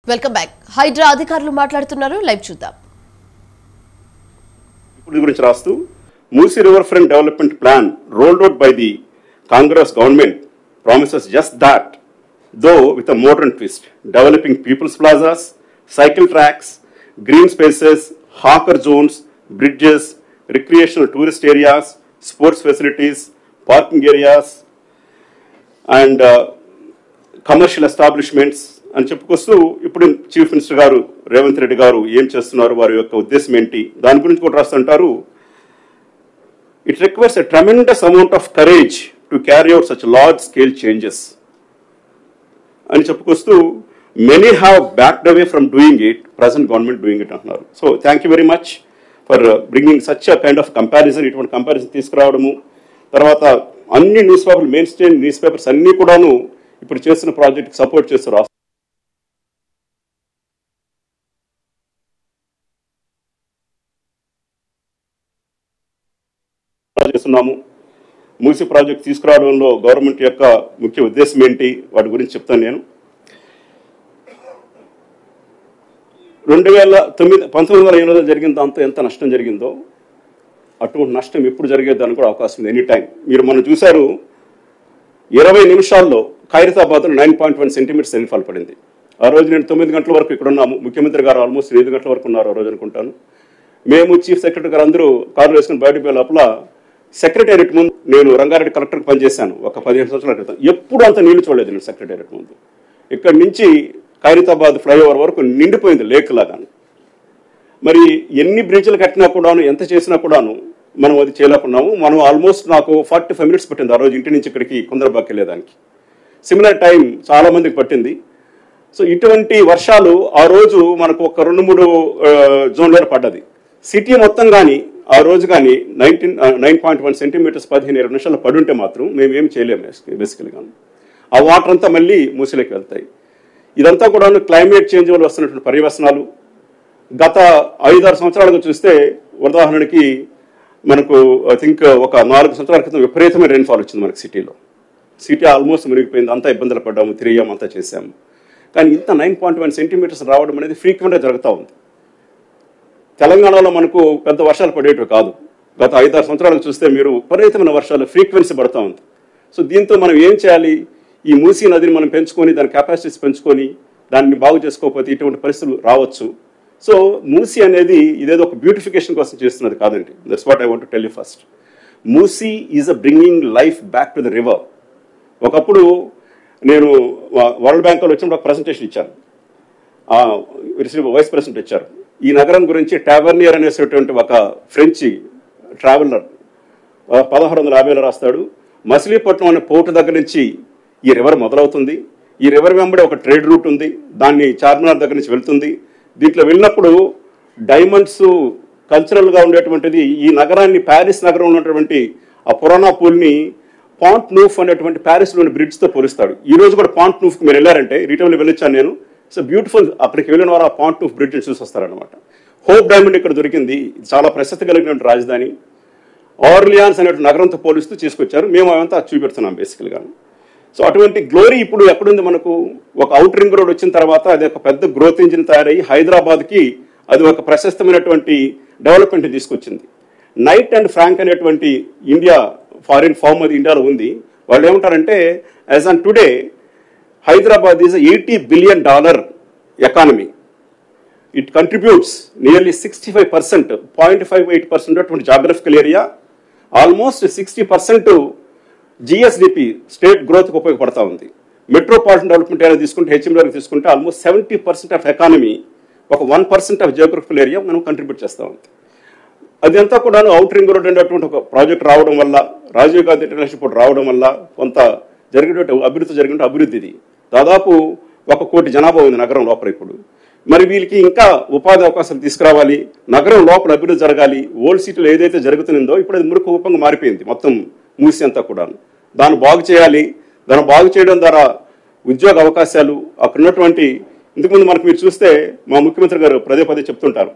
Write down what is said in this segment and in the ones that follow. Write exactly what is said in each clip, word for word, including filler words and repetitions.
Welcome back. Hydraa అధికారులు మాట్లాడుతున్నారు, live చూద్దాం. ఇప్పుడు గురించి రాస్తూ Musi river front development plan rolled out by the Congress government promises just that, though with a modern twist, developing people's plazas, cycle tracks, green spaces, hawker zones, bridges, recreational tourist areas, sports facilities, parking areas, and uh, commercial establishments. అని చెప్పుకొస్తూ ఇప్పుడు chief minister గారు రేవంత్ రెడ్డి గారు ఏం చేస్తున్నారు, వారి యొక్క ఉద్దేశం ఏంటి, దాని గురించి కూడా రాస్తుంటారు. It requires a tremendous amount of courage to carry out such large scale changes అని చెప్పుకొస్తూ many have backed away from doing it, present government doing it అంటున్నారు. So thank you very much for bringing such a kind of comparison, ఇటువంటి comparison తీసుకురావడము. తర్వాత అన్ని news పేపర్లు, main stream news papers అన్ని కూడాను ఇప్పుడు చేస్తున్న ప్రాజెక్ట్ సపోర్ట్ చేస్తారు. చేస్తున్నాము. మూసీ ప్రాజెక్ట్ తీసుకురావడంలో గవర్నమెంట్ యొక్క ముఖ్య ఉద్దేశం ఏంటి, వాటి గురించి చెప్తాను నేను. రెండు వేల తొమ్మిది పంతొమ్మిది వందల ఎనిమిదిలో జరిగిన దాంతో ఎంత నష్టం జరిగిందో అటువంటి నష్టం ఎప్పుడు జరిగేదానికి కూడా అవకాశం ఉంది, ఎనీ టైం. మీరు మనం చూశారు, ఇరవై నిమిషాల్లో ఖైరతాబాద్లో nine point one centimetres rainfall పడింది. ఆ రోజు నేను తొమ్మిది గంటల వరకు ఇక్కడ ఉన్నాము, ముఖ్యమంత్రి గారు ఆల్మోస్ట్ ఐదు గంటల వరకు ఉన్నారు ఆ రోజు అనుకుంటాను. మేము చీఫ్ సెక్రటరీ గారు అందరూ కార్లు వేసుకుని బయటకు పోయే లోపల సెక్రటేరియట్ ముందు, నేను రంగారెడ్డి కలెక్టర్కి పనిచేశాను ఒక పదిహేను సంవత్సరాల క్రితం, ఎప్పుడు అంత నీళ్లు చూడలేదు నేను సెక్రటేరియట్ ముందు. ఇక్కడి నుంచి ఖైరతాబాద్ ఫ్లైఓవర్ వరకు నిండిపోయింది లేక్ లాగా. మరి ఎన్ని బ్రిడ్జ్లు కట్టినా కూడాను, ఎంత చేసినా కూడాను మనం అది చేయలేకున్నాము. మనం ఆల్మోస్ట్ నాకు ఫార్టీ ఫైవ్ మినిట్స్ పట్టింది ఆ రోజు ఇంటి నుంచి ఇక్కడికి కుందరబాకి వెళ్ళేదానికి. సిమిలర్ టైం చాలా మందికి పట్టింది. సో ఇటువంటి వర్షాలు ఆ రోజు మనకు ఒక రెండు మూడు జోన్లో పడ్డది. సిటీ మొత్తం కానీ ఆ రోజు కానీ nineteen nine point one centimetres పదిహేను ఇరవై నిమిషాలు పడుంటే మాత్రం మేము ఏం చేయలేము బేసికల్గా. ఆ వాటర్ అంతా మళ్ళీ మూసీలోకి వెళ్తాయి. ఇదంతా కూడా క్లైమేట్ చేంజ్ వల్ల వస్తున్నటువంటి పర్యవసనాలు. గత ఐదారు సంవత్సరాలుగా చూస్తే ఉదాహరణకి మనకు ఐ థింక్ ఒక నాలుగు సంవత్సరాల క్రితం విపరీతమైన రెయిన్ఫాల్ వచ్చింది మనకి సిటీలో. సిటీ ఆల్మోస్ట్ మునిగిపోయింది, అంతా ఇబ్బందులు పడ్డాము, తిరిగాము, అంతా చేసాము. కానీ ఇంత నైన్ పాయింట్ వన్ సెంటీమీటర్స్ రావడం అనేది ఫ్రీక్వెంట్గా జరుగుతూ ఉంది. తెలంగాణలో మనకు పెద్ద వర్షాలు పడేటివి కాదు. గత ఐదారు సంవత్సరాలకు చూస్తే మీరు విపరీతమైన వర్షాలు ఫ్రీక్వెన్సీ పడుతూ ఉంది. సో దీంతో మనం ఏం చేయాలి, ఈ మూసీ నదిని మనం పెంచుకొని, దాని కెపాసిటీస్ పెంచుకొని దాన్ని బాగు చేసుకోకపోతే ఇటువంటి పరిస్థితులు రావచ్చు. సో మూసీ అనేది ఇదేదో ఒక బ్యూటిఫికేషన్ కోసం చేస్తున్నది కాదండి. That's what I want to tell you first. Musi is a bringing life back to the river. ఒకప్పుడు నేను వరల్డ్ బ్యాంక్లో వచ్చినప్పుడు ఒక ప్రజెంటేషన్ ఇచ్చాను, వైస్ ప్రెసిడెంట్ ఇచ్చారు. ఈ నగరం గురించి టావర్నియర్ అనేటువంటి ఒక ఫ్రెంచ్ ట్రావెలర్ పదహారు వందల యాభైలో రాస్తాడు. మచిలీపట్నం అనే పోర్టు దగ్గర నుంచి ఈ రివర్ మొదలవుతుంది. ఈ రివర్ వెంబడి ఒక ట్రేడ్ రూట్ ఉంది, దాన్ని చార్మినార్ దగ్గర నుంచి వెళ్తుంది. దీంట్లో వెళ్ళినప్పుడు డైమండ్స్ కల్చరల్గా ఉండేటువంటిది ఈ నగరాన్ని, ప్యారిస్ నగరంలో ఉన్నటువంటి ఆ పురాణా పూల్ని పాంట్ నూఫ్ అనేటువంటి ప్యారిస్లోని బ్రిడ్జ్తో పోలిస్తాడు. ఈ రోజు కూడా పాంట్ నూఫ్కి మీరు వెళ్ళారంటే, రిటర్న్లో వెళ్ళొచ్చాను నేను. సో బ్యూటిఫుల్, అక్కడికి వెళ్ళిన వారు ఆ పాంట్ నూఫ్ బ్రిడ్జ్ని చూసి వస్తారనమాట. హోప్ డైమండ్ ఇక్కడ దొరికింది, చాలా ప్రసిద్ధి కలిగినటువంటి రాజధాని. ఆర్లియాన్స్ అనేటువంటి నగరంతో పోలిస్తూ తీసుకొచ్చారు. మేము అవంతా చూపెడుతున్నాం బేసికల్గా. సో అటువంటి గ్లోరీ ఇప్పుడు ఎక్కడుంది మనకు? ఒక అవుట్ రింగ్ రోడ్ వచ్చిన తర్వాత అది ఒక పెద్ద గ్రోత్ ఇంజిన్ తయారయ్యి హైదరాబాద్కి అది ఒక ప్రశస్తమైనటువంటి డెవలప్మెంట్ తీసుకొచ్చింది. నైట్ అండ్ ఫ్రాంక్ అనేటువంటి ఇండియా ఫారిన్ ఫార్మ్ అది ఇండియాలో ఉంది. వాళ్ళు ఏమంటారంటే, as on today Hyderabad is eighty billion dollar economy. It contributes nearly sixty five percent point five eight percent అటువంటి geographical area, almost sixty percent GSDP state గ్రోత్కి ఉపయోగపడతా ఉంది. మెట్రోపాలిటన్ డెవలప్మెంట్ ఏరియా తీసుకుంటే, హెచ్ఎండీ తీసుకుంటే almost seventy percent of economy, ఒక one percent of geographical area మనం contribute చేస్తూ ఉంది. అదంతా కూడా అవుట్ రింగ్ రోడ్ అనేటువంటి ఒక ప్రాజెక్ట్ రావడం వల్ల, రాజీవ్ గాంధీ ఇంటర్నేషనల్ పోర్ట్ రావడం వల్ల కొంత జరిగినటువంటి అభివృద్ధి జరిగిన అభివృద్ధి ఇది. దాదాపు ఒక కోటి జనాభా ఉంది నగరం లోపల ఇప్పుడు. మరి వీళ్ళకి ఇంకా ఉపాధి అవకాశాలు తీసుకురావాలి, నగరం లోపల అభివృద్ధి జరగాలి. ఓల్డ్ సిటీలో ఏదైతే జరుగుతుందో ఇప్పుడు అది మురుకు రూపంగా మారిపోయింది మొత్తం మూసీ అంతా కూడా. దాన్ని బాగు చేయాలి. దాన్ని బాగు చేయడం ద్వారా ఉద్యోగ అవకాశాలు అక్కడ ఉన్నటువంటి, ఇంతకుముందు మనకు మీరు చూస్తే మా ముఖ్యమంత్రి గారు పదే పదే చెప్తుంటారు,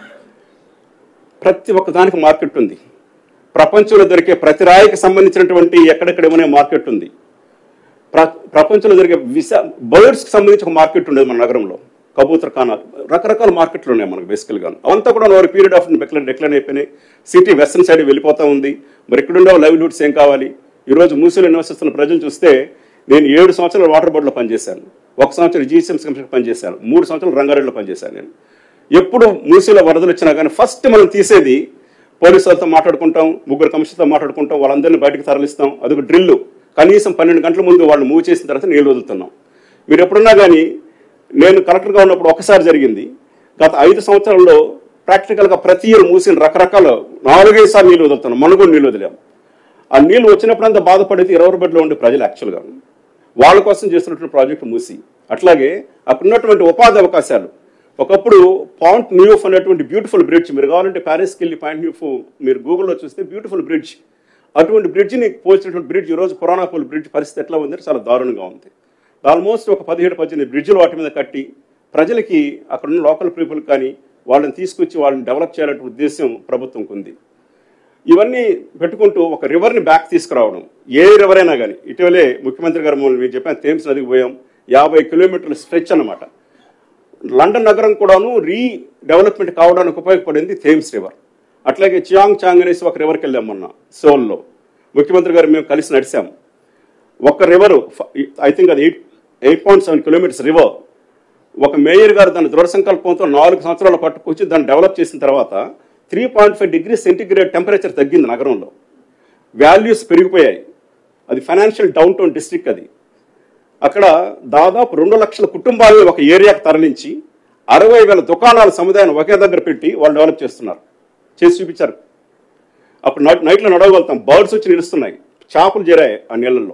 ప్రతి ఒక్క దానికి మార్కెట్ ఉంది. ప్రపంచంలో దొరికే ప్రతి రాయికి సంబంధించినటువంటి ఎక్కడెక్కడ ఏమనే మార్కెట్ ఉంది. ప్ర ప్రపంచంలో దొరికే విసా బర్డ్స్కి సంబంధించి ఒక మార్కెట్ ఉండేది మన నగరంలో. కబూతర్ ఖానాలు, రకరకాల మార్కెట్లు ఉన్నాయి మనకు బేసికల్గా. అవంతా కూడా వారి పీరియడ్ ఆఫ్ డిక్లైన్ డిక్లైన్ అయిపోయినాయి. సిటీ వెస్టర్న్ సైడ్ వెళ్ళిపోతూ ఉంది. మరి ఇక్కడుండే లైవ్లీహుడ్స్ ఏం కావాలి? ఈరోజు మూసీలో నివసిస్తున్న ప్రజలు చూస్తే, నేను ఏడు సంవత్సరాలు వాటర్ బోర్డులో పనిచేశాను, ఒక సంవత్సరం జీసీఎంసీ కమిషన్ పనిచేశాను, మూడు సంవత్సరాలు రంగారెడ్డిలో పనిచేశాను. నేను ఎప్పుడు మూసీలో వరదలు వచ్చినా కానీ ఫస్ట్ మనం తీసేది పోలీసులతో మాట్లాడుకుంటాం, ముగ్గురు కమిషన్తో మాట్లాడుకుంటాం, వాళ్ళందరినీ బయటకు తరలిస్తాం. అదొక డ్రిల్లు. కనీసం పన్నెండు గంటల ముందు వాళ్ళు మూవ్ చేసిన తర్వాత నీళ్ళు వదులుతున్నాం. మీరు ఎప్పుడున్నా కానీ, నేను కలెక్టర్గా ఉన్నప్పుడు ఒకసారి జరిగింది. గత ఐదు సంవత్సరాల్లో ప్రాక్టికల్గా ప్రతి ఇయర్ మూసిన రకరకాల నాలుగైదు సార్లు నీళ్ళు వదులుతున్నాం. మనం కూడా నీళ్ళు వదిలాం. ఆ నీళ్ళు వచ్చినప్పుడు అంతా బాధపడేది ఇరవై బెడ్లో ఉండే ప్రజలు. యాక్చువల్గా వాళ్ళ కోసం చేస్తున్నటువంటి ప్రాజెక్టు మూసి. అట్లాగే అక్కడ ఉన్నటువంటి ఉపాధి అవకాశాలు, ఒకప్పుడు పాయింట్ న్యూఫ్ అనేటువంటి బ్యూటిఫుల్ బ్రిడ్జ్, మీరు కావాలంటే ప్యారిస్కి వెళ్ళి పాయింట్ న్యూఫ్ మీరు గూగుల్లో చూస్తే బ్యూటిఫుల్ బ్రిడ్జ్, అటువంటి బ్రిడ్జ్ని పోల్చినటువంటి బ్రిడ్జ్ ఈరోజు పురాణాపూల్ బ్రిడ్జ్ పరిస్థితి ఎట్లా ఉందంటే చాలా దారుణంగా ఉంది. ఆల్మోస్ట్ ఒక పదిహేడు పద్దెనిమిది బ్రిడ్జ్లు వాటి మీద కట్టి ప్రజలకి, అక్కడ ఉన్న లోకల్ పీపుల్ కానీ వాళ్ళని తీసుకొచ్చి వాళ్ళని డెవలప్ చేయాలనే ఉద్దేశం ప్రభుత్వంకు ఉంది. ఇవన్నీ పెట్టుకుంటూ ఒక రివర్ని బ్యాక్ తీసుకురావడం, ఏ రివర్ అయినా కానీ. ఇటీవలే ముఖ్యమంత్రి గారు మీరు చెప్పాను, థేమ్స్ నదికి పోయాం. యాభై కిలోమీటర్ల స్ట్రెచ్ అన్నమాట. లండన్ నగరం కూడాను రీడెవలప్మెంట్ కావడానికి ఉపయోగపడింది థేమ్స్ రివర్. అట్లాగే చియాంగ్ చాంగ్ అనేసి ఒక రివర్కి వెళ్ళాం మొన్న సోల్లో. ముఖ్యమంత్రి గారు మేము కలిసి నడిచాం. ఒక రివరు, ఐ థింక్ అది eight eight point seven kilometres river. ఒక మేయర్ గారు దాని దృఢ సంకల్పంతో నాలుగు సంవత్సరాలు పట్టుకొచ్చి దాన్ని డెవలప్ చేసిన తర్వాత three point five degree centigrade temperature తగ్గింది నగరంలో. వాల్యూస్ పెరిగిపోయాయి. అది ఫైనాన్షియల్ డౌన్ టౌన్ డిస్ట్రిక్ట్. అది అక్కడ దాదాపు రెండు లక్షల కుటుంబాలను ఒక ఏరియాకు తరలించి అరవై వేల దుకాణాల సముదాయాన్ని ఒకే దగ్గర పెట్టి వాళ్ళు డెవలప్ చేస్తున్నారు. చేసి చూపించారు. అప్పుడు నైట్లో నడవగలుగుతాం. బర్డ్స్ వచ్చి నిలుస్తున్నాయి, చేపలు చేరాయి ఆ నీళ్ళల్లో.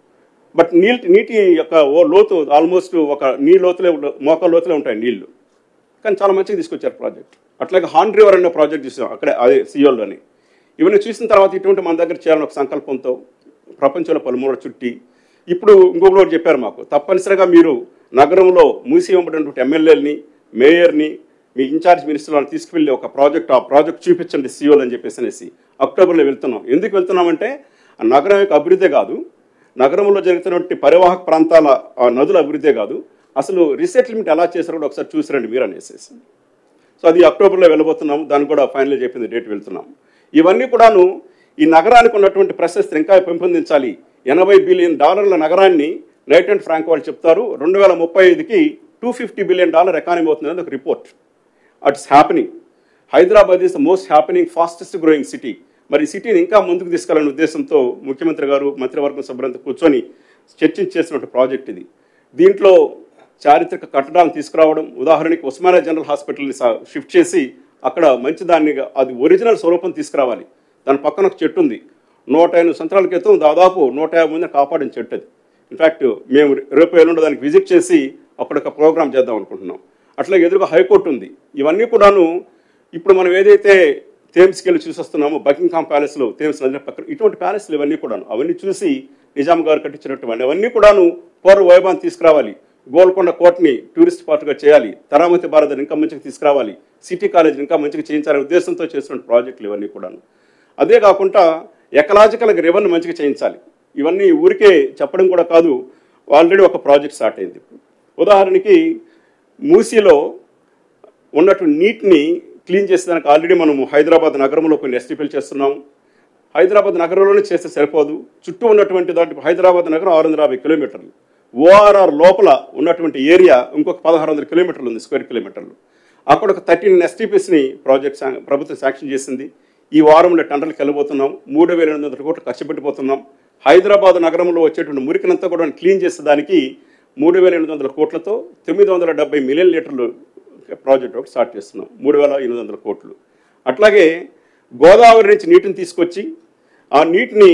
బట్ నీటి నీటి యొక్క ఓ లోతు ఆల్మోస్ట్ ఒక నీ లోతులే, మోకాల లోతులే ఉంటాయి నీళ్లు. కానీ చాలా మంచిగా తీసుకొచ్చారు ప్రాజెక్ట్. అట్లాగే హాన్ రివర్ అనే ప్రాజెక్ట్ చూసాం అక్కడే, అదే సియోల్లోని. ఇవన్నీ చూసిన తర్వాత ఇటువంటి మన దగ్గర చేయాలని ఒక సంకల్పంతో ప్రపంచంలో పలుమూల చుట్టి, ఇప్పుడు ఇంకొకటి చెప్పారు మాకు, తప్పనిసరిగా మీరు నగరంలో మూసి ఇవ్వబడినటువంటి ఎమ్మెల్యేలని, మేయర్ని, మీ ఇన్ఛార్జ్ మినిస్టర్లను తీసుకువెళ్ళి ఒక ప్రాజెక్ట్ ఆ ప్రాజెక్ట్ చూపించండి సియోల్ అని చెప్పేసి అనేసి అక్టోబర్లో వెళ్తున్నాం. ఎందుకు వెళ్తున్నామంటే ఆ నగరం యొక్క అభివృద్ధే కాదు, నగరంలో జరుగుతున్నటువంటి పరివాహక ప్రాంతాల నదుల అభివృద్ధే కాదు, అసలు రీసెటిల్మెంట్ ఎలా చేశారో కూడా ఒకసారి చూసిరండి మీరు అనేసేసి. సో అది అక్టోబర్లో వెళ్ళబోతున్నాము. దాన్ని కూడా ఫైనల్ చెప్పింది డేట్ వెళ్తున్నాం. ఇవన్నీ కూడాను ఈ నగరానికి ఉన్నటువంటి ప్రశస్తిని ఇంకా పెంపొందించాలి. ఎనభై బిలియన్ డాలర్ల నగరాన్ని నైట్ అండ్ ఫ్రాంక్ వాళ్ళు చెప్తారు రెండు వేల ముప్పై ఐదుకి two fifty billion dollar economy అవుతుంది ఒక report. It's happening. Hyderabad is the most happening fastest growing city. మరి సిటీని ఇంకా ముందుకు తీసుకెళ్లాలనే ఉద్దేశంతో ముఖ్యమంత్రి గారు మంత్రివర్గం సభ్యులంతా కూర్చొని చర్చించేసినటువంటి ప్రాజెక్ట్ ఇది. దీంట్లో చారిత్రక కట్టడాలను తీసుకురావడం, ఉదాహరణకి ఉస్మానియా జనరల్ హాస్పిటల్ని షిఫ్ట్ చేసి అక్కడ మంచి దాన్ని అది ఒరిజినల్ స్వరూపం తీసుకురావాలి. దాని పక్కన ఒక చెట్టు ఉంది, నూట ఎనిమిది సంవత్సరాల క్రితం దాదాపు నూట యాభై మందిని కాపాడిన చెట్టు అది. ఇన్ఫ్యాక్ట్ మేము రేపు ఎల్లుండి దానికి విజిట్ చేసి అక్కడ ఒక ప్రోగ్రామ్ చేద్దాం అనుకుంటున్నాం. అట్లాగే ఎదురుగా హైకోర్టు ఉంది. ఇవన్నీ కూడాను ఇప్పుడు మనం ఏదైతే థేమ్స్కి వెళ్ళి చూసి వస్తున్నామో, బకింగ్హామ్ ప్యాలెస్లో థేమ్స్ నది పక్కన ఇటువంటి ప్యాలెస్లు ఇవన్నీ కూడాను అవన్నీ చూసి నిజాం గారు కట్టించినటువంటి అవన్నీ కూడాను పూర్వ వైభవాన్ని తీసుకురావాలి. గోల్కొండ కోటని టూరిస్ట్ పార్ట్గా చేయాలి, తరామతి భారత్ ఇంకా మంచిగా తీసుకురావాలి, సిటీ కాలేజ్ ఇంకా మంచిగా చేయించాలనే ఉద్దేశంతో చేస్తున్న ప్రాజెక్టులు ఇవన్నీ కూడాను. అదే కాకుండా ఎకలాజికల్గా రివర్ని మంచిగా చేయించాలి. ఇవన్నీ ఊరికే చెప్పడం కూడా కాదు, ఆల్రెడీ ఒక ప్రాజెక్ట్ స్టార్ట్ అయింది. ఉదాహరణకి మూసీలో ఉన్నటువంటి నీటిని క్లీన్ చేసేదానికి ఆల్రెడీ మనము హైదరాబాద్ నగరంలో కొన్ని ఎస్టీపీలు చేస్తున్నాము. హైదరాబాద్ నగరంలోనే చేస్తే సరిపోదు, చుట్టూ ఉన్నటువంటి దాంట్లో హైదరాబాద్ నగరం ఆరు వందల యాభై కిలోమీటర్లు, ఓఆర్ఆర్ లోపల ఉన్నటువంటి ఏరియా ఇంకొక పదహారు వందల కిలోమీటర్లు ఉంది, స్క్వేర్ కిలోమీటర్లు. అక్కడ ఒక థర్టీన్ ఎస్టీపీస్ని ప్రాజెక్ట్ ప్రభుత్వం శాంక్షన్ చేసింది. ఈ వారంలో టెండర్లకు వెళ్ళబోతున్నాం. మూడు వేల ఎనిమిది వందల కోట్లు ఖర్చు పెట్టిపోతున్నాం. హైదరాబాద్ నగరంలో వచ్చేటువంటి మురికినంతా కూడా క్లీన్ చేసేదానికి మూడు వేల ఎనిమిది వందల కోట్లతో తొమ్మిది వందల డెబ్బై మిలియన్ లీటర్లు ప్రాజెక్ట్ ఒకటి స్టార్ట్ చేస్తున్నాం, మూడు వేల ఎనిమిది వందల కోట్లు. అట్లాగే గోదావరి నుంచి నీటిని తీసుకొచ్చి ఆ నీటిని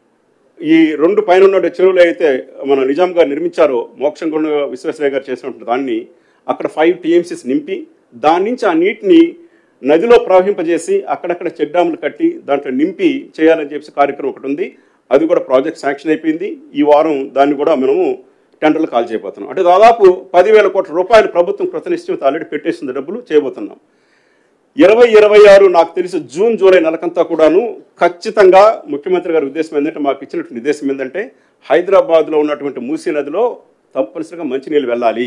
ఈ రెండు పైన ఉన్న చెరువులు అయితే మన నిజాం గారు నిర్మించారో, మోక్షంగొండ విశ్వేశ్వరయ్య గారు చేసినటువంటి దాన్ని అక్కడ ఫైవ్ టీఎంసీస్ నింపి దాని నుంచి ఆ నీటిని నదిలో ప్రవహింపజేసి అక్కడక్కడ చెక్ డ్యాములు కట్టి దాంట్లో నింపి చేయాలని చెప్పేసి కార్యక్రమం ఒకటి ఉంది. అది కూడా ప్రాజెక్ట్ శాంక్షన్ అయిపోయింది. ఈ వారం దాన్ని కూడా మనము టెండర్లు కాల్ చేయబోతున్నాం. అంటే దాదాపు పదివేల కోట్ల రూపాయలు ప్రభుత్వం కృతనిశ్చయంతో ఆల్రెడీ పెట్టేసిన డబ్బులు చేయబోతున్నాం. ఇరవై ఇరవై ఆరు నాకు తెలిసి జూన్ జూలై నెలకంతా కూడాను ఖచ్చితంగా ముఖ్యమంత్రి గారి ఉద్దేశం ఏంటంటే, మాకు ఇచ్చినటువంటి ఉద్దేశం ఏంటంటే హైదరాబాద్లో ఉన్నటువంటి మూసీ నదిలో తప్పనిసరిగా మంచినీళ్ళు వెళ్ళాలి.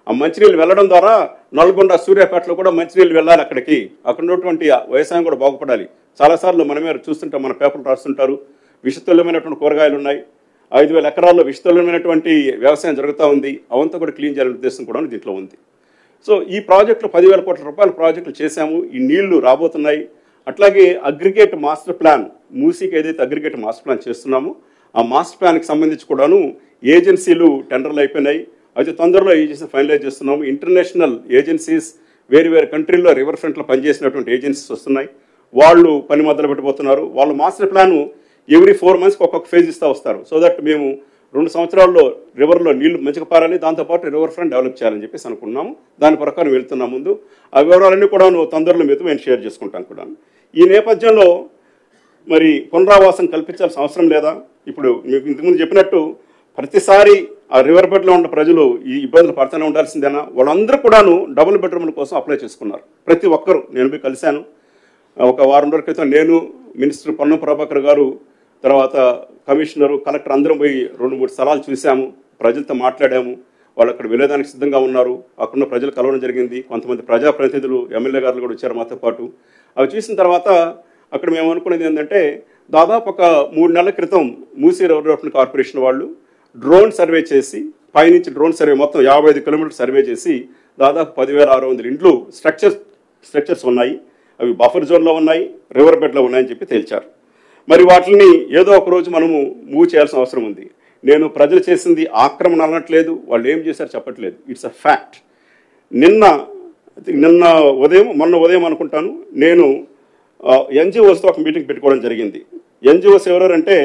ఆ మంచినీళ్ళు వెళ్ళడం ద్వారా నల్గొండ సూర్యాపేటలో కూడా మంచినీళ్ళు వెళ్ళాలి అక్కడికి, అక్కడ ఉన్నటువంటి వ్యవసాయం కూడా బాగుపడాలి. చాలాసార్లు మనమే చూస్తుంటాం, మన పేపర్లు రాస్తుంటారు, విషతుల్యమైనటువంటి కూరగాయలు ఉన్నాయి, ఐదు వేల ఎకరాల్లో విషతుల్యమైనటువంటి వ్యవసాయం జరుగుతూ ఉంది, అవంతా కూడా క్లీన్ చేయాలనే ఉద్దేశం కూడా దీంట్లో ఉంది. సో ఈ ప్రాజెక్టులు పదివేల కోట్ల రూపాయల ప్రాజెక్టులు చేశాము, ఈ నీళ్లు రాబోతున్నాయి. అట్లాగే అగ్రిగేట్ మాస్టర్ ప్లాన్, మూసీకి ఏదైతే అగ్రిగేట్ మాస్టర్ ప్లాన్ చేస్తున్నామో ఆ మాస్టర్ ప్లాన్కి సంబంధించి కూడాను ఏజెన్సీలు టెండర్లు అయిపోయినాయి. అయితే తొందరలో ఏజెన్సీ ఫైనలైజ్ చేస్తున్నాము. ఇంటర్నేషనల్ ఏజెన్సీస్ వేరు వేరు కంట్రీల్లో రివర్ ఫ్రంట్లో పనిచేసినటువంటి ఏజెన్సీస్ వస్తున్నాయి, వాళ్ళు పని మొదలు పెట్టబోతున్నారు. వాళ్ళు మాస్టర్ ప్లాను ఎవ్రీ ఫోర్ మంత్స్కి ఒక్కొక్క ఫేజ్ ఇస్తూ వస్తారు. సో దట్ మేము రెండు సంవత్సరాల్లో రివర్లో నీళ్లు మంచిగా పారాలి, దాంతోపాటు రివర్ ఫ్రంట్ డెవలప్ చేయాలని చెప్పేసి అనుకున్నాము. దాని ప్రకారం వెళ్తున్నాం ముందు. ఆ వివరాలన్నీ కూడా తొందరలో మీతో నేను షేర్ చేసుకుంటాను కూడా. ఈ నేపథ్యంలో మరి పునరావాసం కల్పించాల్సిన అవసరం లేదా? ఇప్పుడు మీకు ఇంతకుముందు చెప్పినట్టు ప్రతిసారి ఆ రివర్ బెడ్లో ఉన్న ప్రజలు ఈ ఇబ్బందులు పడుతూనే ఉండాల్సిందేనా? వాళ్ళందరూ కూడాను డబుల్ బెడ్రూమ్ల కోసం అప్లై చేసుకున్నారు, ప్రతి ఒక్కరు. నేను పోయి కలిశాను ఒక వారం రోజుల క్రితం. నేను, మినిస్టర్ పొన్నం ప్రభాకర్ గారు, తర్వాత కమిషనరు, కలెక్టర్ అందరం పోయి రెండు మూడు స్థలాలు చూసాము, ప్రజలతో మాట్లాడాము. వాళ్ళు అక్కడ వెళ్ళేదానికి సిద్ధంగా ఉన్నారు. అక్కడున్న ప్రజలు కలవడం జరిగింది. కొంతమంది ప్రజాప్రతినిధులు, ఎమ్మెల్యే గారు కూడా వచ్చారు మాతో పాటు. అవి చూసిన తర్వాత అక్కడ మేము అనుకునేది ఏంటంటే, దాదాపు ఒక మూడు నెలల క్రితం మూసీ రివర్ డెవలప్మెంట్ కార్పొరేషన్ వాళ్ళు డ్రోన్ సర్వే చేసి, పైనుంచి డ్రోన్ సర్వే మొత్తం యాభై ఐదు కిలోమీటర్లు సర్వే చేసి దాదాపు పదివేల ఆరు వందల ఇండ్లు స్ట్రక్చర్స్ స్ట్రక్చర్స్ ఉన్నాయి, అవి బఫర్ జోన్లో ఉన్నాయి, రివర్ బెడ్లో ఉన్నాయని చెప్పి తేల్చారు. మరి వాటిని ఏదో ఒక రోజు మనము మూవ్ చేయాల్సిన అవసరం ఉంది. నేను ప్రజలు చేసింది ఆక్రమణ అనట్లేదు, వాళ్ళు ఏం చేశారు చెప్పట్లేదు, ఇట్స్ అ ఫ్యాక్ట్. నిన్న నిన్న ఉదయం మొన్న ఉదయం అనుకుంటాను, నేను ఎన్జిఓస్తో ఒక మీటింగ్ పెట్టుకోవడం జరిగింది. ఎన్జిఓస్ ఎవరంటే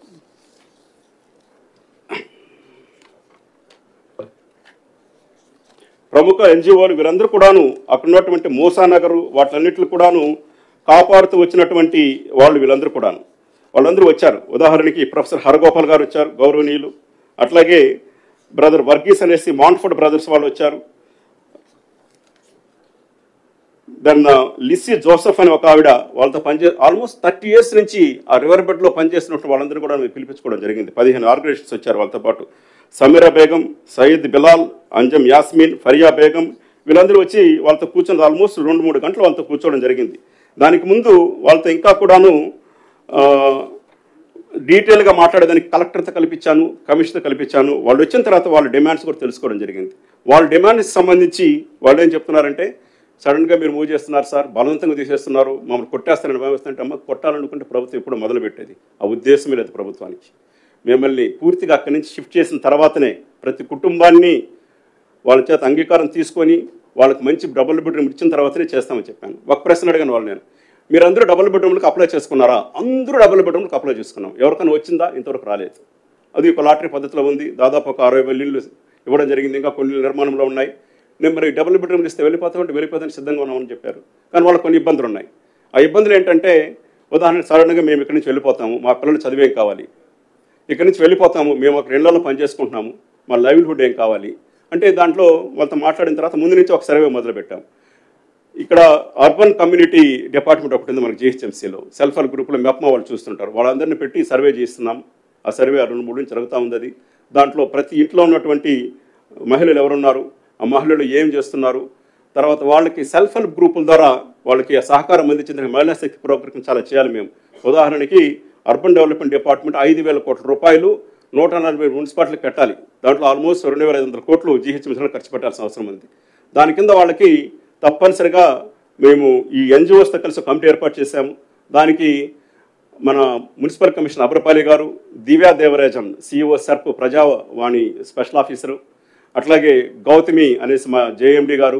ప్రముఖ ఎన్జిఓలు, వీరందరూ కూడాను అక్కడ ఉన్నటువంటి మూసానగరు వాటన్నిటిని కూడాను కాపాడుతూ వచ్చినటువంటి వాళ్ళు, వీళ్ళందరూ కూడాను వాళ్ళందరూ వచ్చారు. ఉదాహరణకి ప్రొఫెసర్ హరగోపాల్ గారు వచ్చారు, గౌరవనీయులు. అట్లాగే బ్రదర్ వర్గీస్ అనేసి మాంట్ఫోర్డ్ బ్రదర్స్ వాళ్ళు వచ్చారు. దెన్ లిస్సీ జోసెఫ్ అని ఒక ఆవిడ, వాళ్ళతో పనిచే ఆల్మోస్ట్ థర్టీ ఇయర్స్ నుంచి ఆ రివర్ బెడ్లో పనిచేస్తున్నట్టు వాళ్ళందరూ కూడా పిలిపించుకోవడం జరిగింది. పదిహేను ఆర్గనైజేషన్స్ వచ్చారు వాళ్ళతో పాటు. సమీరా బేగం, సయీద్ బిలాల్, అంజమ్ యాస్మిన్, ఫరియా బేగం, వీళ్ళందరూ వచ్చి వాళ్ళతో కూర్చొని ఆల్మోస్ట్ రెండు మూడు గంటలు వాళ్ళతో కూర్చోవడం జరిగింది. దానికి ముందు వాళ్ళతో ఇంకా కూడాను డీటెయిల్గా మాట్లాడేదానికి కలెక్టర్తో కల్పించాను, కమిషనర్తో కల్పించాను. వాళ్ళు వచ్చిన తర్వాత వాళ్ళ డిమాండ్స్ కూడా తెలుసుకోవడం జరిగింది. వాళ్ళ డిమాండ్స్ సంబంధించి వాళ్ళు ఏం చెప్తున్నారంటే, సడన్గా మీరు మూవ్ చేస్తున్నారు సార్, బలవంతంగా తీసేస్తున్నారు, మమ్మల్ని కొట్టేస్తారని భావిస్తుంటే, అమ్మ కొట్టాలనుకుంటే ప్రభుత్వం ఎప్పుడు మొదలు పెట్టేది, ఆ ఉద్దేశమే లేదు ప్రభుత్వానికి. మిమ్మల్ని పూర్తిగా అక్కడి నుంచి షిఫ్ట్ చేసిన తర్వాతనే ప్రతి కుటుంబాన్ని వాళ్ళ చేత అంగీకారం తీసుకొని వాళ్ళకి మంచి డబుల్ బెడ్రూమ్ ఇచ్చిన తర్వాతనే చేస్తామని చెప్పాను. ఒక ప్రశ్న అడిగాను వాళ్ళు, నేను మీరందరూ డబుల్ బెడ్రూమ్లకు అప్లై చేసుకున్నారా? అందరూ డబుల్ బెడ్రూమ్లకు అప్లై చేసుకున్నాం. ఎవరికైనా వచ్చిందా? ఇంతవరకు రాలేదు. అది ఒక లాటరీ పద్ధతిలో ఉంది. దాదాపు ఒక అరవై వేల ఇళ్ళు ఇవ్వడం జరిగింది, ఇంకా కొన్ని నిర్మాణంలో ఉన్నాయి. నేను మరి డబుల్ బెడ్రూమ్లు ఇస్తే వెళ్ళిపోతామంటే వెళ్ళిపోతానికి సిద్ధంగా ఉన్నామని చెప్పారు. కానీ వాళ్ళకి కొన్ని ఇబ్బందులు ఉన్నాయి. ఆ ఇబ్బందులు ఏంటంటే, ఉదాహరణ సడన్గా మేము ఇక్కడి నుంచి వెళ్ళిపోతాము, మా పిల్లలు చదివేం కావాలి, ఇక్కడి నుంచి వెళ్ళిపోతాము, మేము ఒక ఇళ్లలో పనిచేసుకుంటున్నాము, మా లైవ్లీహుడ్ ఏం కావాలి అంటే, దాంట్లో వాళ్ళతో మాట్లాడిన తర్వాత ముందు నుంచి ఒక సర్వే మొదలుపెట్టాం. ఇక్కడ అర్బన్ కమ్యూనిటీ డిపార్ట్మెంట్ ఒకటి ఉంది మనకి జిహెచ్ఎంసీలో, సెల్ఫ్ హెల్ప్ గ్రూప్లో మెప్మా వాళ్ళు చూస్తుంటారు, వాళ్ళందరినీ పెట్టి సర్వే చేస్తున్నాం. ఆ సర్వే రెండు మూడు నుంచి జరుగుతూ ఉంది. అది దాంట్లో ప్రతి ఇంట్లో ఉన్నటువంటి మహిళలు ఎవరున్నారు, ఆ మహిళలు ఏం చేస్తున్నారు, తర్వాత వాళ్ళకి సెల్ఫ్ హెల్ప్ గ్రూపుల ద్వారా వాళ్ళకి సహకారం అందించిన మహిళా శక్తి ప్రోగ్రాం చాలా చేయాలి మేము. ఉదాహరణకి అర్బన్ డెవలప్మెంట్ డిపార్ట్మెంట్ ఐదు వేల కోట్ల రూపాయలు నూట నలభై మున్సిపాలిటీలకు పెట్టాలి. దాంట్లో ఆల్మోస్ట్ రెండు వేల ఐదు వందల కోట్లు జీహెచ్ఎంసీలో ఖర్చు పెట్టాల్సిన అవసరం ఉంది. దాని కింద వాళ్ళకి తప్పనిసరిగా మేము ఈ ఎన్జిఓస్తో కలిసి కమిటీ ఏర్పాటు చేశాము. దానికి మన మున్సిపల్ కమిషనర్ అబ్రపాలి గారు, Divya Devarajan CEO SERP Prajavani special officer, అట్లాగే గౌతమి అనేసి మా జేఎండి గారు,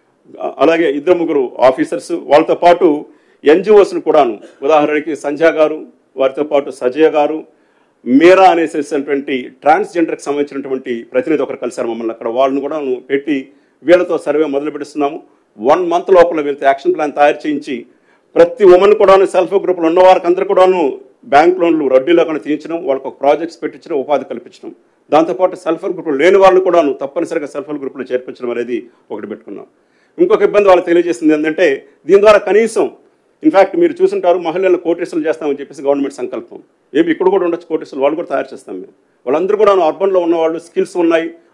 అలాగే ఇద్దరు ముగ్గురు ఆఫీసర్స్, వాళ్ళతో పాటు ఎన్జిఓస్ను కూడాను, ఉదాహరణకి సంధ్య గారు, వారితో పాటు సజయ గారు, మీరా అనేసేసినటువంటి ట్రాన్స్జెండర్కి సంబంధించినటువంటి ప్రతినిధి ఒకరు కలిసారు మమ్మల్ని అక్కడ. వాళ్ళని కూడా పెట్టి వీళ్ళతో సర్వే మొదలు పెడుతున్నాము. వన్ మంత్ లోపల వీళ్ళతో యాక్షన్ ప్లాన్ తయారు చేయించి ప్రతి ఉమెన్ కూడాను, సెల్ఫ్ గ్రూపులు ఉన్న వారికి అందరూ కూడాను బ్యాంక్ లోన్లు వడ్డీలో కూడా తీయించడం, వాళ్ళకు ఒక ప్రాజెక్ట్స్ పెట్టించడం, ఉపాధి కల్పించడం. దాంతోపాటు సెల్ఫ్ హెల్ప్ గ్రూపులు లేని వాళ్ళు కూడాను తప్పనిసరిగా సెల్ఫ్ హెల్ప్ గ్రూపులు చేర్పించడం అనేది ఒకటి పెట్టుకున్నాం. ఇంకొక ఇబ్బంది వాళ్ళు తెలియజేసింది ఏంటంటే, దీని ద్వారా కనీసం ఇన్ఫ్యాక్ట్ మీరు చూసుంటారు, మహిళలను కోటేశ్వరులు చేస్తామని చెప్పేసి గవర్నమెంట్ సంకల్పం. ఏమి ఇక్కడ కూడా ఉండొచ్చు కోటేశ్వరులు, వాళ్ళు కూడా తయారు చేస్తాం మేము. వాళ్ళందరూ కూడా అర్బన్లో ఉన్నవాళ్ళు, స్కిల్స్ ఉన్నాయి,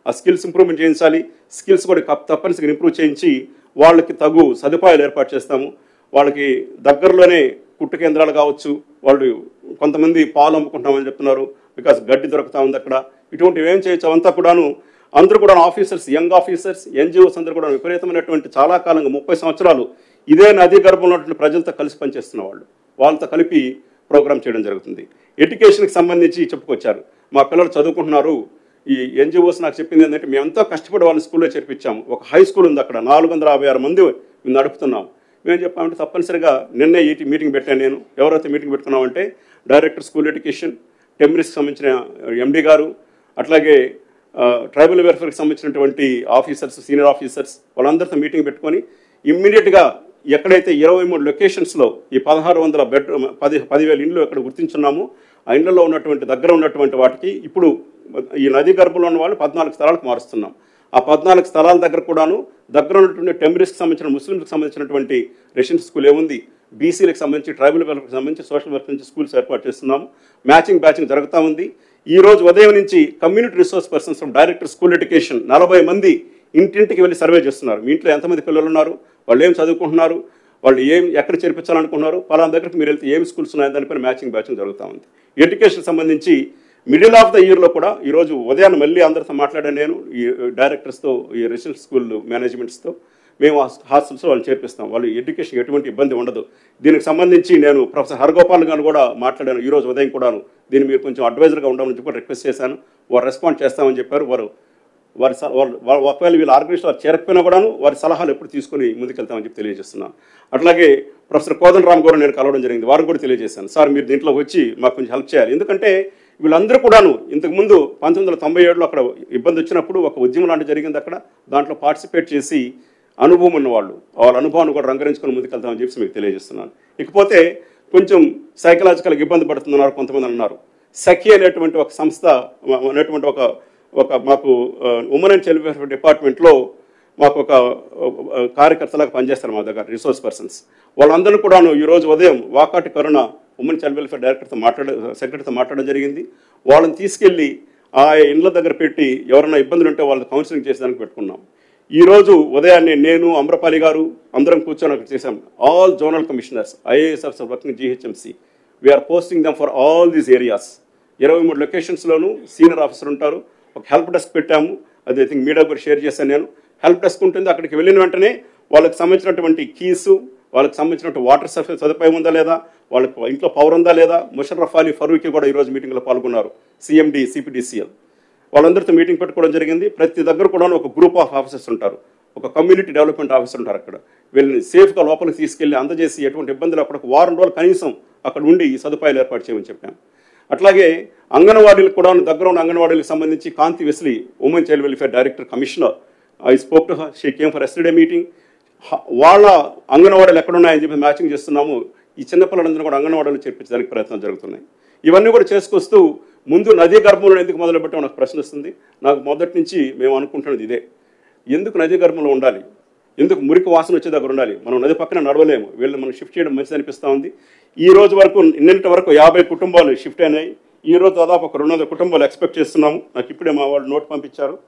ఆ స్కిల్స్ ఇంప్రూవ్మెంట్ చేయించాలి. స్కిల్స్ కూడా తప్పనిసరిగా ఇంప్రూవ్ చేయించి వాళ్ళకి తగు సదుపాయాలు ఏర్పాటు చేస్తాము. వాళ్ళకి దగ్గరలోనే కుట్టు కేంద్రాలు కావచ్చు, వాళ్ళు కొంతమంది పాలు అమ్ముకుంటామని చెప్తున్నారు, బికాస్ గడ్డి దొరుకుతా ఉంది అక్కడ. ఇటువంటివి ఏం చేయొచ్చు అవంతా కూడాను అందరూ కూడా ఆఫీసర్స్, యంగ్ ఆఫీసర్స్, ఎన్జిఓస్ అందరూ కూడా విపరీతమైనటువంటి చాలా కాలంగా ముప్పై సంవత్సరాలు ఇదే నదీ గర్భంలో ఉన్నటువంటి ప్రజలతో కలిసి పనిచేస్తున్న వాళ్ళు, వాళ్ళతో కలిపి ప్రోగ్రామ్ చేయడం జరుగుతుంది. ఎడ్యుకేషన్కి సంబంధించి చెప్పుకొచ్చారు, మా పిల్లలు చదువుకుంటున్నారు. ఈ ఎన్జిఓస్ నాకు చెప్పింది ఏంటంటే మేము ఎంతో కష్టపడి వాళ్ళని స్కూల్లో చేర్పించాము. ఒక హై స్కూల్ ఉంది అక్కడ, నాలుగు వందల యాభై ఆరు మంది మేము నడుపుతున్నాం. మేము చెప్పామంటే తప్పనిసరిగా నిన్నే ఈ మీటింగ్ పెట్టాను నేను. ఎవరైతే మీటింగ్ పెట్టుకున్నామంటే డైరెక్టర్ స్కూల్ ఎడ్యుకేషన్, టెంబరీస్కి సంబంధించిన ఎండి గారు, అట్లాగే ట్రైబల్ వెల్ఫేర్కి సంబంధించినటువంటి ఆఫీసర్స్, సీనియర్ ఆఫీసర్స్, వాళ్ళందరితో మీటింగ్ పెట్టుకొని ఇమ్మీడియట్గా ఎక్కడైతే ఇరవై మూడు లొకేషన్స్లో ఈ పదహారు వందల బెడ్రూమ్ పది పదివేల ఇండ్లు ఎక్కడ గుర్తించున్నామో ఆ ఇండ్లలో ఉన్నటువంటి దగ్గర ఉన్నటువంటి వాటికి ఇప్పుడు ఈ నదీ గర్భంలో ఉన్న వాళ్ళు పద్నాలుగు స్థలాలకు మారుస్తున్నాం. ఆ పద్నాలుగు స్థలాల దగ్గర కూడాను దగ్గర ఉన్నటువంటి టెంబరీస్కి సంబంధించిన, ముస్లింలకు సంబంధించినటువంటి రెసిడెన్షియల్ స్కూల్ ఏముంది, బీసీలకు సంబంధించి, ట్రైబల్ వెల్ఫేర్కి సంబంధించి, సోషల్ వెల్ఫేర్ నుంచి స్కూల్స్ ఏర్పాటు చేస్తున్నాము. మ్యాచింగ్ బ్యాచింగ్ జరుగుతూ ఉంది. ఈ రోజు ఉదయం నుంచి community resource persons from director school education నలభై మంది ఇంటింటికి వెళ్ళి సర్వే చేస్తున్నారు. మీ ఇంట్లో ఎంతమంది పిల్లలు ఉన్నారు, వాళ్ళు ఏం చదువుకుంటున్నారు, వాళ్ళు ఏం ఎక్కడ చేర్పించాలనుకుంటున్నారు, పలానా దగ్గరికి మీరు వెళ్తే ఏం స్కూల్స్ ఉన్నాయని దానిపైన మ్యాచింగ్ బ్యాచింగ్ జరుగుతూ ఉంది. ఎడ్యుకేషన్ సంబంధించి మిడిల్ ఆఫ్ ద ఇయర్లో కూడా ఈరోజు ఉదయాన్ని మళ్ళీ అందరితో మాట్లాడాను నేను, ఈ డైరెక్టర్స్తో, ఈ రెసిడెన్షియల్ స్కూల్ మేనేజ్మెంట్స్తో. మేము హాస్టల్స్లో వాళ్ళు చేర్పిస్తాం, వాళ్ళు ఎడ్యుకేషన్ ఎటువంటి ఇబ్బంది ఉండదు. దీనికి సంబంధించి నేను ప్రొఫెసర్ హరగోపాల్ గారు కూడా మాట్లాడాను ఈరోజు ఉదయం కూడాను. దీన్ని మీరు కొంచెం అడ్వైజర్గా ఉండమని చెప్పి రిక్వెస్ట్ చేశాను. వారు రెస్పాండ్ చేస్తామని చెప్పారు. వారు వారి వాళ్ళు ఒకవేళ వీళ్ళ ఆర్గనైజేషన్ వారు చేరకపోయినా కూడాను వారి సలహాలు ఎప్పుడు తీసుకొని ముందుకెళ్తామని చెప్పి తెలియజేస్తున్నాను. అట్లాగే ప్రొఫెసర్ కోదండ రామ్ గారు నేను కలవడం జరిగింది, వారు కూడా తెలియజేశాను, సార్ మీరు దీంట్లో వచ్చి మాకు కొంచెం హెల్ప్ చేయాలి. ఎందుకంటే వీళ్ళందరూ కూడాను ఇంతకుముందు పంతొమ్మిది వందల తొంభై ఏడులో అక్కడ ఇబ్బంది వచ్చినప్పుడు ఒక ఉద్యమం లాంటి జరిగింది అక్కడ, దాంట్లో పార్టిసిపేట్ చేసి అనుభవం ఉన్నవాళ్ళు, వాళ్ళ అనుభవాన్ని కూడా రంగరించుకొని ముందుకెళ్తామని చెప్పి మీకు తెలియజేస్తున్నాను. ఇకపోతే కొంచెం సైకలాజికల్గా ఇబ్బంది పడుతున్నారు కొంతమంది అన్నారు. సఖి అనేటువంటి ఒక సంస్థ అనేటువంటి ఒక ఒక మాకు ఉమెన్ అండ్ చైల్డ్ వెల్ఫేర్ డిపార్ట్మెంట్లో మాకు ఒక కార్యకర్తలాగా పనిచేస్తారు మా దగ్గర రిసోర్స్ పర్సన్స్. వాళ్ళందరూ కూడాను ఈరోజు ఉదయం Vakati Karuna women child welfare డైరెక్టర్తో మాట్లాడ సెక్రటరీతో మాట్లాడడం జరిగింది. వాళ్ళని తీసుకెళ్ళి ఆ ఇండ్ల దగ్గర పెట్టి ఎవరైనా ఇబ్బందులు ఉంటే వాళ్ళని కౌన్సిలింగ్ చేసేదానికి పెట్టుకున్నాం. ఈరోజు ఉదయాన్నే నేను, అమ్రపాలి గారు అందరం కూర్చొని అక్కడ చేశాం. All zonal commissioners, IAS officer working GHMC, we are posting them for all these areas. ఇరవై మూడు లొకేషన్స్లోనూ సీనియర్ ఆఫీసర్ ఉంటారు. ఒక హెల్ప్ డెస్క్ పెట్టాము, అది ఐ థింక్ మీడియా కూడా షేర్ చేశాను నేను. హెల్ప్ డెస్క్ ఉంటుంది, అక్కడికి వెళ్ళిన వెంటనే వాళ్ళకి సంబంధించినటువంటి కీసు, వాళ్ళకి సంబంధించినటువంటి వాటర్ సర్ఫేస్ సదుపాయం ఉందా లేదా, వాళ్ళకి ఇంట్లో పవర్ ఉందా లేదా. ముషర్రఫ్ అలీ ఫరూకీ కూడా ఈరోజు మీటింగ్లో పాల్గొన్నారు, సిఎండి సిపిడిసిఎల్. వాళ్ళందరితో మీటింగ్ పెట్టుకోవడం జరిగింది. ప్రతి దగ్గర కూడా ఒక గ్రూప్ ఆఫ్ ఆఫీసర్స్ ఉంటారు, ఒక కమ్యూనిటీ డెవలప్మెంట్ ఆఫీసర్ ఉంటారు. అక్కడ వీళ్ళని సేఫ్గా లోపలికి తీసుకెళ్లి అందజేసి ఎటువంటి ఇబ్బందులు అక్కడ వారం రోజులు కనీసం అక్కడ ఉండి ఈ సదుపాయాలు ఏర్పాటు చేయమని చెప్పాము. అట్లాగే అంగన్వాడీలకు కూడా దగ్గర ఉన్న అంగన్వాడీలకు సంబంధించి Kanthi Wesley women child welfare director commissioner, I spoke to her, she came for yesterday meeting. వాళ్ళ అంగన్వాడీలు ఎక్కడున్నాయని చెప్పి మ్యాచింగ్ చేస్తున్నాము. ఈ చిన్నపిల్లలందరూ కూడా అంగన్వాడీలు చేర్పించడానికి ప్రయత్నాలు జరుగుతున్నాయి. ఇవన్నీ కూడా చేసుకొస్తూ ముందు నదీ గర్భంలో ఎందుకు మొదలుపెట్టామో నాకు ప్రశ్న వస్తుంది. నాకు మొదటి నుంచి మేము అనుకుంటున్నది ఇదే, ఎందుకు నదీ గర్భంలో ఉండాలి, ఎందుకు మురికి వాసన వచ్చే దగ్గర ఉండాలి, మనం నది పక్కన నడవలేము, వీళ్ళు మనం షిఫ్ట్ చేయడం మంచిది అనిపిస్తూ ఉంది. ఈ రోజు వరకు నిన్నటి వరకు యాభై కుటుంబాలు షిఫ్ట్ అయినాయి. ఈ రోజు దాదాపు ఒక రెండు వందల కుటుంబాలు ఎక్స్పెక్ట్ చేస్తున్నాము. నాకు ఇప్పుడే మా వాళ్ళు నోట్ పంపించారు.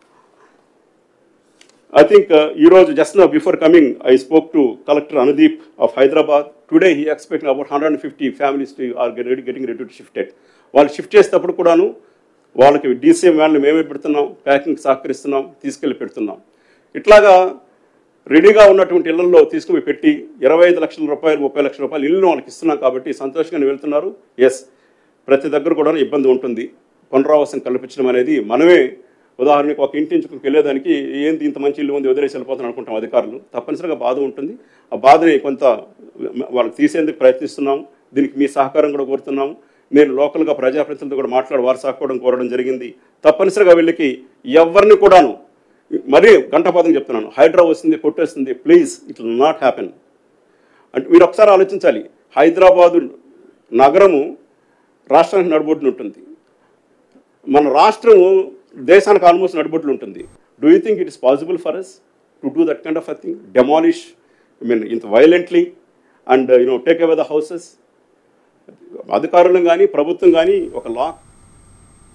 I think uh, ఈరోజు just now before coming I spoke to Collector Anudeep of Hyderabad. Today he expecting about one hundred fifty families to are getting getting ready to shift it. వాళ్ళు shift చేసేటప్పుడు కూడాను వాళ్ళకి DCM వ్యాన్లు మేమే పెడుతున్నాం, packing సహకరిస్తున్నాం, తీసుకెళ్ళి పెడుతున్నాం. ఇట్లాగా రెడీగా ఉన్నటువంటి ఇళ్లలో తీసుకుని పెట్టి ఇరవై ఐదు లక్షల రూపాయలు ముప్పై లక్షల రూపాయలు ఇల్లు వాళ్ళకి ఇస్తున్నాం కాబట్టి సంతోషంగా వెళ్తున్నారు. ఎస్, ప్రతి దగ్గర కూడా ఇబ్బంది ఉంటుంది. పునరావాసం కల్పించడం అనేది మనమే, ఉదాహరణకు ఒక ఇంటి నుంచి వెళ్ళేదానికి ఏంటి ఇంత మంచి ఇల్లు ఉంది వదిలేసి వెళ్ళిపోతాను అనుకుంటాం అధికారులు. తప్పనిసరిగా బాధ ఉంటుంది. ఆ బాధని కొంత వాళ్ళకి తీసేందుకు ప్రయత్నిస్తున్నాము. దీనికి మీ సహకారం కూడా కోరుతున్నాము. నేను లోకల్గా ప్రజాప్రతినిధులతో కూడా మాట్లాడి వారి సహకారం కోరడం జరిగింది. తప్పనిసరిగా వీళ్ళకి ఎవరిని కూడాను మరీ గంటపాతం చెప్తున్నాను, హైడ్రా వస్తుంది కొట్టేస్తుంది, please it will not happen. అంటే మీరు ఒకసారి ఆలోచించాలి, హైదరాబాదు నగరము రాష్ట్రానికి నడుబొడ్డున ఉంటుంది, మన రాష్ట్రము దేశానికి ఆల్మోస్ట్ నడుబొడ్లు ఉంటుంది. Do you think it is possible for us to do that kind of a thing, demolish I mean ఇంత violently and you know take away the houses? అధికారులు కానీ ప్రభుత్వం కానీ ఒక లా